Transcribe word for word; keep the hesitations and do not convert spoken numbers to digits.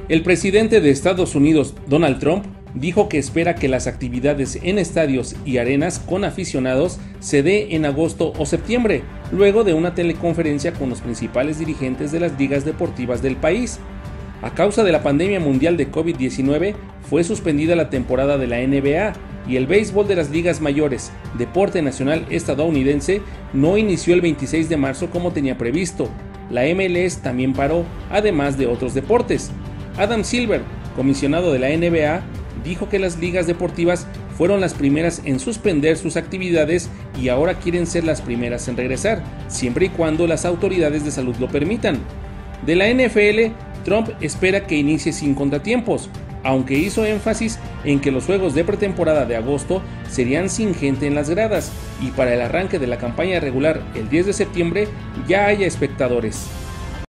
El presidente de Estados Unidos, Donald Trump, dijo que espera que las actividades en estadios y arenas con aficionados se dé en agosto o septiembre, luego de una teleconferencia con los principales dirigentes de las ligas deportivas del país. A causa de la pandemia mundial de COVID diecinueve, fue suspendida la temporada de la N B A y el béisbol de las ligas mayores, deporte nacional estadounidense, no inició el veintiséis de marzo como tenía previsto. La M L S también paró, además de otros deportes. Adam Silver, comisionado de la N B A, dijo que las ligas deportivas fueron las primeras en suspender sus actividades y ahora quieren ser las primeras en regresar, siempre y cuando las autoridades de salud lo permitan. De la N F L, Trump espera que inicie sin contratiempos, aunque hizo énfasis en que los juegos de pretemporada de agosto serían sin gente en las gradas y para el arranque de la campaña regular el diez de septiembre ya haya espectadores.